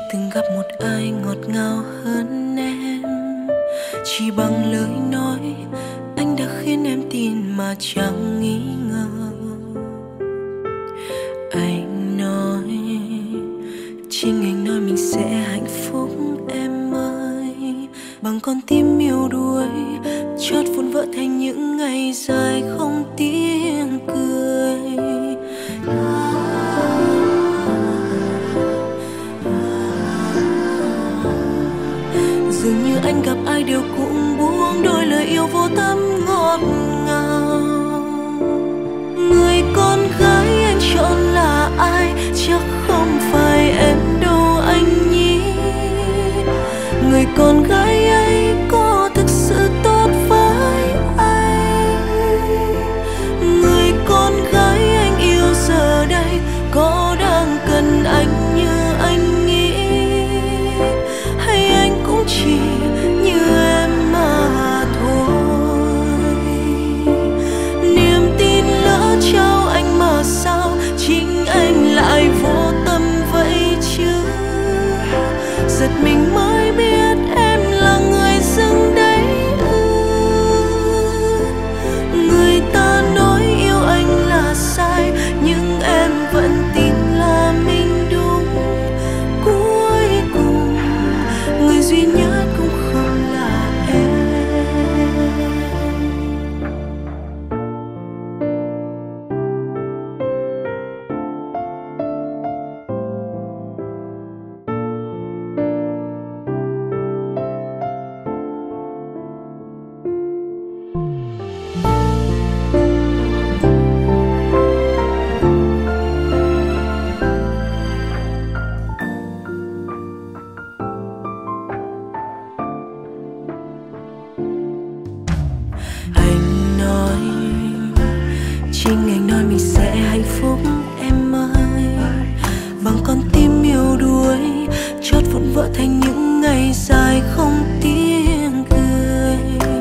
từng gặp một ai ngọt ngào hơn em. Chỉ bằng lời nói anh đã khiến em tin mà chẳng nghi ngờ. Anh nói, chính anh nói mình sẽ hạnh phúc em ơi. Bằng con tim yêu đuối chót vụn vỡ thành những ngày dài không tiếng cười. Dường như anh gặp ai đều cũng buông đôi lời yêu vô tâm ngọt ngào. Người con gái anh chọn là ai? Chắc không phải em đâu anh nhỉ. Người con gái ấy có thực sự tốt với anh? Người con gái anh yêu giờ đây có đang cần anh như anh nghĩ, hay anh cũng chỉ như em mà thôi? Niềm tin lỡ trao anh mà sao chính anh lại vô tâm vậy chứ? Giật mình mới biết em là người dưng đấy. Người ta nói yêu anh là sai, nhưng em vẫn tin là mình đúng. Cuối cùng người duy nhất cũng không là em. Anh nói, chính anh nói mình sẽ hạnh phúc em ơi. Bằng con tim yêu đuối chót vụn vỡ thành những ngày dài không tiếng cười.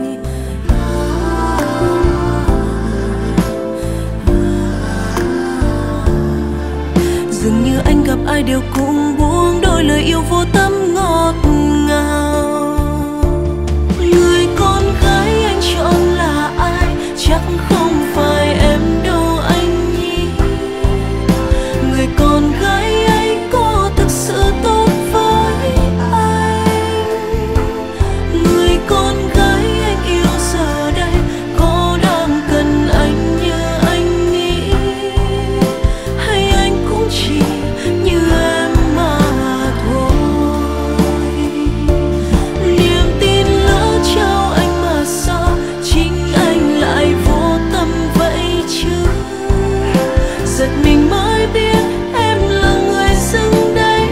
Dường như anh gặp ai đều cũng buông đôi lời yêu vô tâm ngọt ngào. Người con gái anh chọn là ai? Chắc không phải em đâu anh nhỉ. Người con gái ấy có thực sự tốt với anh? Người con gái anh yêu giờ đây có đang cần anh như anh nghĩ, hay anh cũng chỉ như em mà thôi? Niềm tin lỡ trao anh mà sao chính anh lại vô tâm vậy chứ? Giật mình mới biết em là người dưng đấy.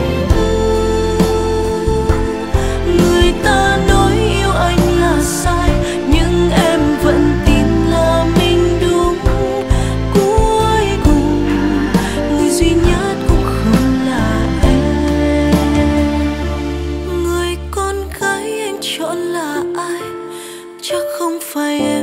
Người ta nói yêu anh là sai, nhưng em vẫn tin là mình đúng. Cuối cùng người duy nhất cũng không là em. Người con gái anh chọn là ai? Chắc không phải em